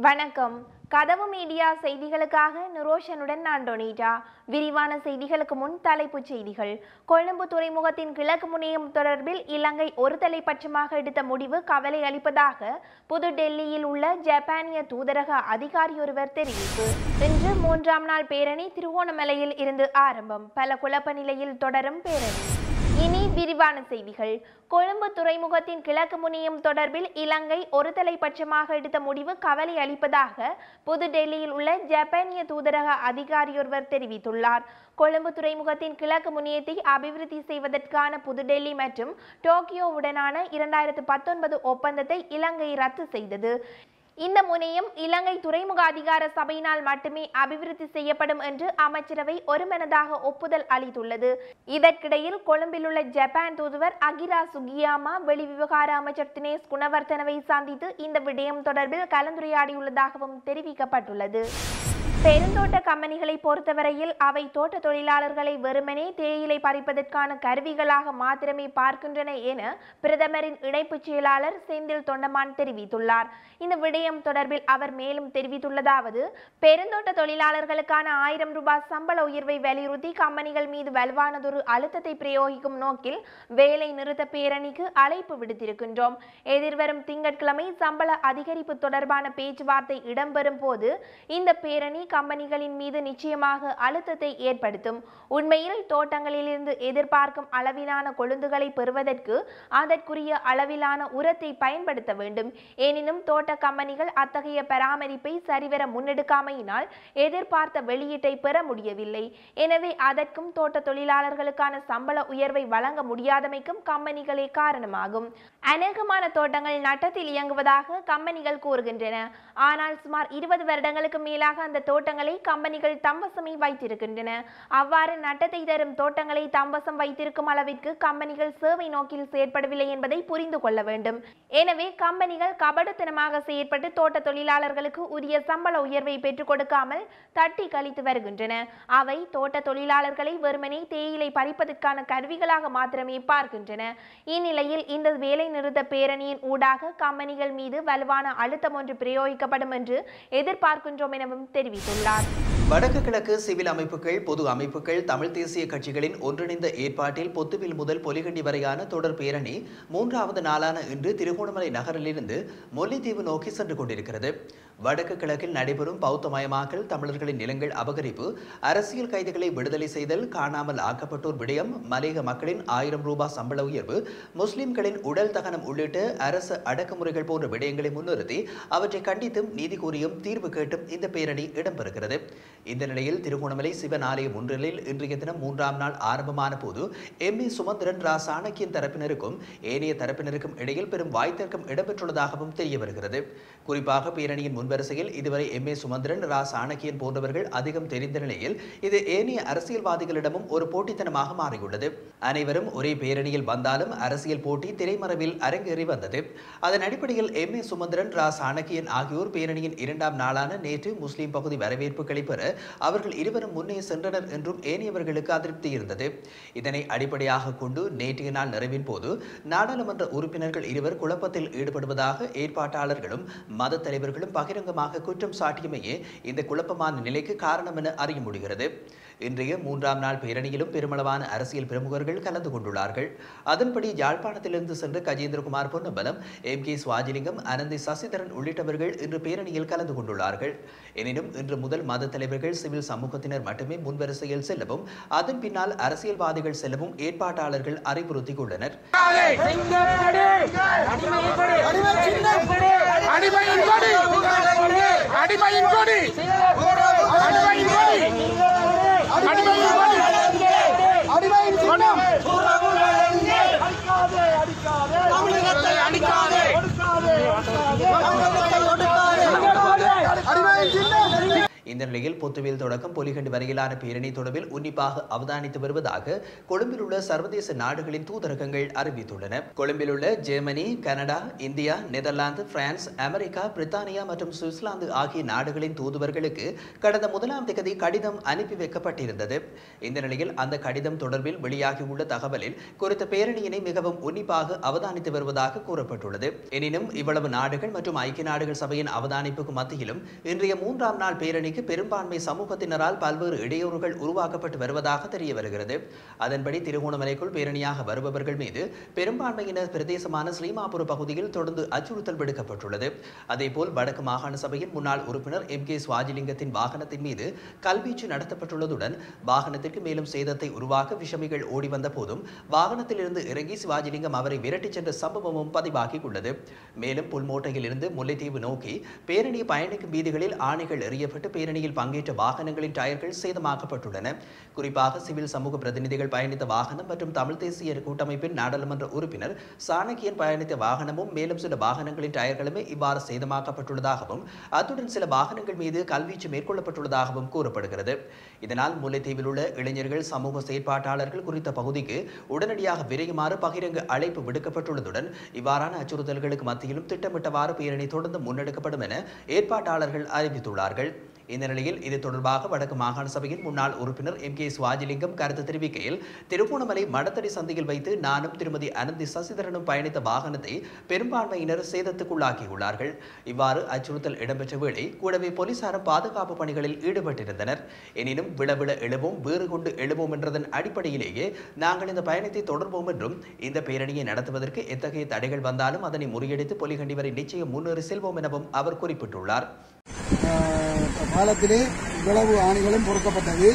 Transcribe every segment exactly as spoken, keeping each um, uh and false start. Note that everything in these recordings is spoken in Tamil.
வணக்கம். கதவு மீடியா செய்திகளுக்காக நிரோஷனுடன் நான் டொனிட்டா. விரிவான செய்திகளுக்கு முன் தலைப்புச் செய்திகள். கொழும்பு துறைமுகத்தின் கிழக்கு முனையம் தொடர்பில் இலங்கை ஒருதலை பட்சமாக எடுத்த முடிவு கவலை அளிப்பதாக புது டெல்லியில் உள்ள ஜப்பானிய தூதரக அதிகாரியொருவர் தெரிவிப்பு. இன்று மூன்றாம் நாள் பேரணி திருகோணமலையில் இருந்து ஆரம்பம். பல குழப்ப நிலையில் தொடரும் பேரணி. இனி விரிவான செய்திகள். கொழும்பு துறைமுகத்தின் கிழக்கு முனையம் தொடர்பில் இலங்கை ஒருதலை பட்சமாக எடுத்த முடிவு கவலை அளிப்பதாக புது டெல்லியில் உள்ள ஜப்பானிய தூதரக அதிகாரியொருவர் தெரிவித்துள்ளார். கொழும்பு துறைமுகத்தின் கிழக்கு முனையத்தை அபிவிருத்தி செய்வதற்கான புதுடெல்லி மற்றும் டோக்கியோவுடனான இரண்டாயிரத்து பத்தொன்பது ஒப்பந்தத்தை இலங்கை ரத்து செய்தது. இந்த முனையம் இலங்கை துறைமுக அதிகார சபையினால் மட்டுமே அபிவிருத்தி செய்யப்படும் என்று அமைச்சரவை ஒருமனதாக ஒப்புதல் அளித்துள்ளது. இதற்கிடையில் கொழும்பில் உள்ள ஜப்பான் தூதுவர் அகிரா சுகியாமா வெளிவிவகார அமைச்சர் தினேஷ் குணவர்த்தனவை சந்தித்து இந்த விடயம் தொடர்பில் கலந்துரையாடியுள்ளதாகவும் தெரிவிக்கப்பட்டுள்ளது. பெருந்தோட்ட கம்பெனிகளை பொறுத்தவரையில் அவை தோட்ட தொழிலாளர்களை வெறுமனே தேயிலை பறிப்பதற்கான கருவிகளாக மாத்திரமே பார்க்கின்றன என பிரதமரின் இணைப்பு செயலாளர் செந்தில் தொண்டமான் தெரிவித்துள்ளார். இந்த விடயம் தொடர்பில் அவர் மேலும் தெரிவித்துள்ளதாவது, பெருந்தோட்ட தொழிலாளர்களுக்கான ஆயிரம் ரூபாய் சம்பள உயர்வை வலியுறுத்தி கம்பெனிகள் மீது வலுவானதொரு அழுத்தத்தை பிரயோகிக்கும் நோக்கில் வேலை நிறுத்த பேரணிக்கு அழைப்பு விடுத்திருக்கின்றோம். எதிர்வரும் திங்கட்கிழமை சம்பள அதிகரிப்பு தொடர்பான பேச்சுவார்த்தை இடம்பெறும் போது இந்த பேரணி கம்பெனிகளின் மீது நிச்சயமாக அழுத்தத்தை ஏற்படுத்தும். உண்மையில் தோட்டங்களிலிருந்து எதிர்பார்க்கும் அளவிலான கொழுந்துகளை பெறுவதற்கு அதற்குரிய அளவிலான உரத்தை பயன்படுத்த வேண்டும். எனினும் தோட்ட கம்பெனிகள் அத்தகைய பராமரிப்பை சரிவர முன்னெடுக்காமையினால் எதிர்பார்த்த வெளியீட்டை பெற முடியவில்லை. எனவே அதற்கும் தோட்ட தொழிலாளர்களுக்கான சம்பள உயர்வை வழங்க முடியாதமைக்கும் கம்பெனிகளே காரணமாகும். அநேகமான தோட்டங்கள் நட்டத்தில் இயங்குவதாக கம்பெனிகள் கூறுகின்றன. ஆனால் சுமார் இருபது வருடங்களுக்கு மேலாக அந்த தோட்டங்களை கம்பெனிகள் தம்பசமே வைத்திருக்கின்றன. அவ்வாறு நட்டத்தை தரும் தோட்டங்களை தம்பசம் வைத்திருக்கும் அளவிற்கு கம்பெனிகள் சேவை நோக்கில் செயற்படவில்லை என்பதை புரிந்து கொள்ள வேண்டும். எனவே கம்பெனிகள் கபடத்தனமாக செயற்பட்டு தோட்ட தொழிலாளர்களுக்கு உரிய சம்பள உயர்வை பெற்றுக் கொடுக்காமல் தட்டி கழித்து வருகின்றன. அவை தோட்ட தொழிலாளர்களை வெறுமனே தேயிலை பறிப்பதற்கான கருவிகளாக மாத்திரமே பார்க்கின்றன. இந்நிலையில் இந்த வேலை நிறுத்த பேரணியின் ஊடாக கம்பெனிகள் மீது வலுவான அழுத்தம் ஒன்று பிரயோகிக்கப்படும் என்று எதிர்பார்க்கின்றோம் எனவும் தெரிவித்துள்ளார். வடக்கு கிழக்கு சிவில் அமைப்புகள், பொது அமைப்புகள், தமிழ் தேசிய கட்சிகளின் ஒன்றிணைந்த ஏற்பாட்டில் பொத்துவில் முதல் பொலிகண்டி வரையான தொடர் பேரணி மூன்றாவது நாளான இன்று திருகோணமலை நகரிலிருந்து முல்லைத்தீவு நோக்கி சென்று கொண்டிருக்கிறது. வடக்கு கிழக்கில் நடைபெறும் பௌத்தமயமாக்கல், தமிழர்களின் நிலங்கள் அபகரிப்பு, அரசியல் கைதிகளை விடுதலை செய்தல், காணாமல் ஆக்கப்பட்டோர் விடயம், மலையக மக்களின் ஆயிரம் ரூபாய் சம்பள உயர்வு, முஸ்லிம்களின் உடல் தகனம் உள்ளிட்ட அரசு அடக்குமுறைகள் போன்ற விடயங்களை முன்னிறுத்தி அவற்றை கண்டித்தும் நீதி கோரியும் தீர்வு கேட்டும் இந்த பேரணி இடம்பெறுகிறது. இந்த நிலையில் திருகோணமலை சிவன் ஆலயம் ஒன்றில் இன்றைய தினம் மூன்றாம் நாள் ஆரம்பமான போது எம் ஏ சுமந்திரன் ரா சாணக்கியன் தரப்பினருக்கும் ஏனைய தரப்பினருக்கும் இடையில் பெரும் வாய்த்தர்க்கம் இடம்பெற்றுள்ளதாகவும் தெரிய வருகிறது. குறிப்பாக பேரணியின் முன்வரிசையில் இதுவரை எம் ஏ சுமந்திரன், ரா சாணக்கியன் போன்றவர்கள் அதிகம் தெரிந்த நிலையில் இது ஏனைய அரசியல்வாதிகளிடமும் ஒரு போட்டித்தனமாக மாறியுள்ளது. அனைவரும் ஒரே பேரணியில் வந்தாலும் அரசியல் போட்டி திரைமறைவில் அரங்கேறி வந்தது. அதன் அடிப்படையில் எம் ஏ சுமந்திரன், ரா சாணக்கியன் ஆகியோர் பேரணியின் இரண்டாம் நாளான நேற்று முஸ்லிம் பகுதி வரவேற்புகளை பெற அவர்கள் இருவரும் முன்னே சென்றனர் என்றும் ஏனையவர்களுக்கு அதிருப்தி இருந்தது. இதனை அடிப்படையாக கொண்டு நேற்றைய நாள் நிறைவின் போது நாடாளுமன்ற உறுப்பினர்கள் இருவர் குழப்பத்தில் ஈடுபடுவதாக ஏற்பாட்டாளர்களும் மத தலைவர்களும் பகிரங்கமாக குற்றம் சாட்டியமையே இந்த குழப்பமான நிலைக்கு காரணம் என அறிய முடிகிறது. இன்றைய மூன்றாம் நாள் பேரணியிலும் பெருமளவான அரசியல் பிரமுகர்கள் கலந்து கொண்டுள்ளார்கள். அதன்படி யாழ்ப்பாணத்திலிருந்து சென்ற கஜேந்திரகுமார் பொன்னம்பலம், எம் கே சுவாஜிலிங்கம், அனந்தி சசிதரன் உள்ளிட்டவர்கள் இன்று பேரணியில் கலந்து கொண்டுள்ளார்கள். எனினும் இன்று முதல் மத தலைவர்கள், சிவில் சமூகத்தினர் மட்டுமே முன்வரிசையில் செல்லவும் அதன் பின்னால் அரசியல்வாதிகள் செல்லவும் ஏற்பாட்டாளர்கள் அறிவுறுத்தியுள்ளனர். இந்த நிலையில் பொத்துவில் தொடக்கம் பொலிகண்டி வரையிலான பேரணி தொடர்பில் உன்னிப்பாக அவதானித்து வருவதாக கொழும்பில் உள்ள சர்வதேச நாடுகளின் தூதரகங்கள் அறிவித்துள்ளன. கொழும்பில் உள்ள Germany, Canada, India, Netherlands, France, America, பிரித்தானியா மற்றும் சுவிட்சர்லாந்து ஆகிய நாடுகளின் தூதுவர்களுக்கு கடந்த முதலாம் தேதி கடிதம் அனுப்பி வைக்கப்பட்டிருந்தது. இந்த நிலையில் அந்த கடிதம் தொடர்பில் வெளியாகியுள்ள தகவலில் குறித்த பேரணியினை மிகவும் உன்னிப்பாக அவதானித்து வருவதாக கூறப்பட்டுள்ளது. எனினும் இவ்வளவு நாடுகள் மற்றும் ஐக்கிய நாடுகள் சபையின் அவதானிப்புக்கு மத்தியிலும் இன்றைய மூன்றாம் நாள் பேரணிக்கு பெரும்பான்மை சமூகத்தினரால் பல்வேறு இடையூறுகள் உருவாக்கப்பட்டு வருவதாக தெரிய வருகிறது. அதன்படி திருகோணமலைக்குள் பேரணியாக வருபவர்கள் மீது பெரும்பான்மையினர் பிரதேசமான ஸ்ரீமாபுர பகுதியில் தொடர்ந்து அச்சுறுத்தல் விடுக்கப்பட்டுள்ளது. அதேபோல் வடக்கு மாகாண சபையின் முன்னாள் உறுப்பினர் எம் கே சுவாஜிலிங்கத்தின் வாகனத்தின் மீது கல்வீச்சு நடத்தப்பட்டுள்ளதுடன் வாகனத்திற்கு மேலும் சேதத்தை உருவாக்க விஷமிகள் ஓடி வந்த போதும் வாகனத்தில் இருந்து இறங்கி சிவாஜிலிங்கம் அவரை விரட்டிச் சென்ற சம்பவமும் பதிவாகி உள்ளது. மேலும் புல்மோட்டையில் இருந்து முல்லைத்தீவு நோக்கி பேரணி பயணிக்கும் வீதிகளில் ஆணைகள் எறியப்பட்டு பேரணியில் பங்கேற்ற வாகனங்களின் டயர்கள் சேதமாக்கப்பட்டுள்ளன. குறிப்பாக சிவில் சமூக பிரதிநிதிகள் பயணித்த வாகனம் மற்றும் தமிழ் தேசிய கூட்டமைப்பின் நாடாளுமன்ற உறுப்பினர் சாணக்கியன் பயணித்த வாகனமும் மேலும் சில வாகனங்களின் டயர்களுமே இவ்வாறு சேதமாக்கப்பட்டுள்ளதாகவும் அத்துடன் சில வாகனங்கள் மீது கல்வீச்சு மேற்கொள்ளப்பட்டுள்ளதாகவும் கூறப்படுகிறது. இதனால் முல்லைத்தீவில் உள்ள இளைஞர்கள் சமூக செயற்பாட்டாளர்கள் குறித்த பகுதிக்கு உடனடியாக விரையுமாறு பகிரங்க அழைப்பு விடுக்கப்பட்டுள்ளதுடன் இவ்வாறான அச்சுறுத்தல்களுக்கு மத்தியிலும் திட்டமிட்டவாறு பேரணி தொடர்ந்து முன்னெடுக்கப்படும் என ஏற்பாட்டாளர்கள் அறிவித்துள்ளார்கள். இந்த நிலையில் இது தொடர்பாக வடக்கு மாகாண சபையின் முன்னாள் உறுப்பினர் எம் கே சுவாஜிலிங்கம் கருத்து தெரிவிக்கையில் திருகோணமலை மடத்தடி சந்தையில் வைத்து நானும் திருமதி அனந்தி சசிதரனும் பயணித்த வாகனத்தை பெரும்பான்மையினர் சேதத்துக்குள்ளாக்கியுள்ளார்கள். இவ்வாறு அச்சுறுத்தல் இடம்பெற்ற வேளை கூடவே போலீசாரும் பாதுகாப்பு பணிகளில் ஈடுபட்டிருந்தனர். எனினும் விளவிள எழுவோம் வேறு கொண்டு எழுவோம் என்றதன் அடிப்படையிலேயே நாங்கள் இந்த பயணத்தை தொடர்வோம் என்றும் இந்த பேரணியை நடத்துவதற்கு எத்தகைய தடைகள் வந்தாலும் அதனை முறியடித்து பொலிகண்டி வரை நிச்சயம் முன்னேறி செல்வோம் எனவும் அவர் குறிப்பிட்டுள்ளார். காலத்திலே இவ்வளவு ஆணைகளும் பொறுக்கப்பட்டது.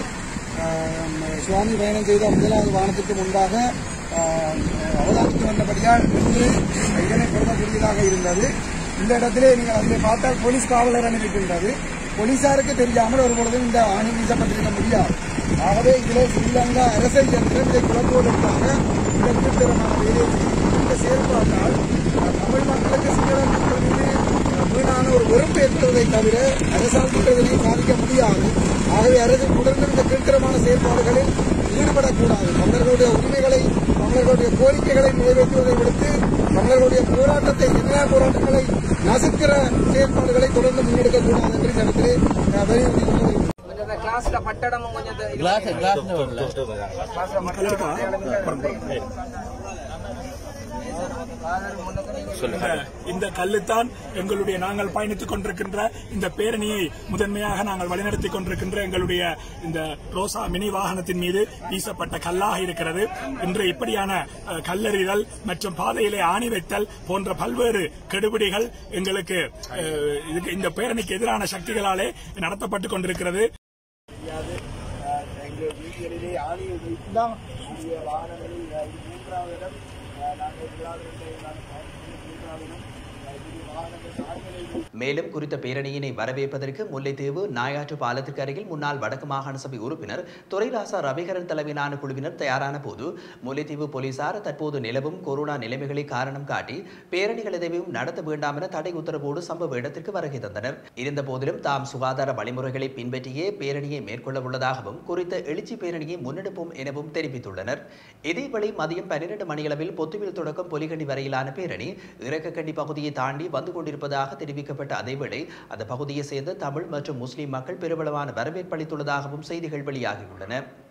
சுவாமி பயணம் செய்த முதலாவது வாகனத்திற்கு முன்பாக அவதானித்து வந்தபடியால் இன்று இதனை பொருத்தக்கூடியதாக இருந்தது. இந்த இடத்திலே நீங்கள் அதிலே பார்த்தால் போலீஸ் காவலர் அனுப்பிக்கின்றது. போலீசாருக்கு தெரியாமல் ஒரு பொழுதும் இந்த ஆணை வீசப்பட்டிருக்க முடியாது. ஆகவே இதிலே ஸ்ரீலங்கா அரசியல் யந்திரம் இதை குழப்புவதற்காக இந்த திருத்தரமான வேலையை இந்த செயல்பாட்டால் தமிழ் மக்களுக்கு சிங்கள மக்கள் மீது வீணான ஒரு வெறுப்பு ஏற்படுவதை தவிர அரசாங்கத்தினை சாதிக்க முடியாது. ஆகவே அரசு தொடர்ந்து இந்த கீழ்த்தரமான செயல்பாடுகளில் ஈடுபடக்கூடாது. தமிழர்களுடைய உரிமைகளை தமிழர்களுடைய கோரிக்கைகளை நிறைவேற்றுவதை விடுத்து தமிழர்களுடைய போராட்டத்தை எதிரான போராட்டங்களை நசுக்கிற செயல்பாடுகளை தொடர்ந்து முன்னெடுக்கக்கூடாது என்று இந்த இடத்திலே வலியுறுத்தி இந்த கல்லுத்தான் எங்களுடைய நாங்கள் பயணித்துக் கொண்டிருக்கின்ற இந்த பேரணியை முதன்மையாக நாங்கள் வழிநடத்திக் கொண்டிருக்கின்ற எங்களுடைய இந்த ரோசா மினி வாகனத்தின் மீது வீசப்பட்ட கல்லாக இருக்கிறது. இன்று இப்படியான கல்லெறிதல் மற்றும் பாதையிலே ஆணி வைத்தல் போன்ற பல்வேறு கெடுபிடிகள் எங்களுக்கு இந்த பேரணிக்கு எதிரான சக்திகளாலே நடத்தப்பட்டுக் கொண்டிருக்கிறது. மேலும் குறித்த பேரணியினை வரவேற்பதற்கு முல்லைத்தீவு நாயாற்று பாலத்திற்கு அருகில் முன்னாள் வடக்கு மாகாண சபை உறுப்பினர் துரைராசா ரவிகரன் தலைமையிலான குழுவினர் தயாரான போது முல்லைத்தீவு போலீசார் தற்போது நிலவும் கொரோனா நிலைமைகளை காரணம் காட்டி பேரணிகள் எதையும் நடத்த வேண்டாம் என தடை உத்தரவோடு சம்பவ இடத்திற்கு வருகை தந்தனர். இருந்த போதிலும் தாம் சுகாதார வழிமுறைகளை பின்பற்றியே பேரணியை மேற்கொள்ள உள்ளதாகவும் குறித்த எழுச்சி பேரணியை முன்னெடுப்போம் எனவும் தெரிவித்துள்ளனர். இதேவேளை மதியம் பன்னிரண்டு மணியளவில் பொத்துவில் தொடக்கம் பொலிகண்டி வரையிலான பேரணி இறக்கக்கண்டி பகுதியை தாண்டி வந்து கொண்டிருப்பதாக தெரிவிக்கப்பட்ட அதேவேளை அந்த பகுதியை சேர்ந்த தமிழ் மற்றும் முஸ்லிம் மக்கள் பெருமளவான வரவேற்பளித்துள்ளதாகவும் செய்திகள் வெளியாகியுள்ளன.